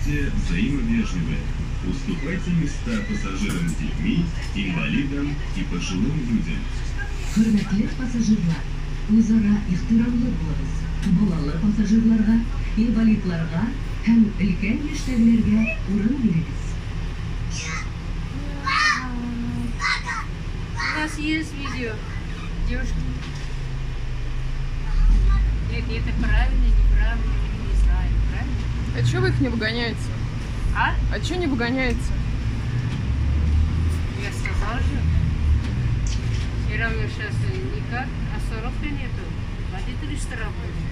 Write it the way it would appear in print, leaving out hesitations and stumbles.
Будьте взаимовежливы. Уступайте места пассажирам с детьми, инвалидам и пожилым людям. Hürmetli пассажирлар, o'zaro ehtiromli bo'lamiz. Bolali passajirlarga, invalidlarga ham ulkan yoshdagilarga o'rin beramiz. У нас есть видео. Девушка. Нет, это правильно, неправильно, не знаю, правильно? А чё вы их не выгоняете? А? Чё не выгоняете? Я сказала же. Все равно сейчас никак, остановки нету. Водители что работают.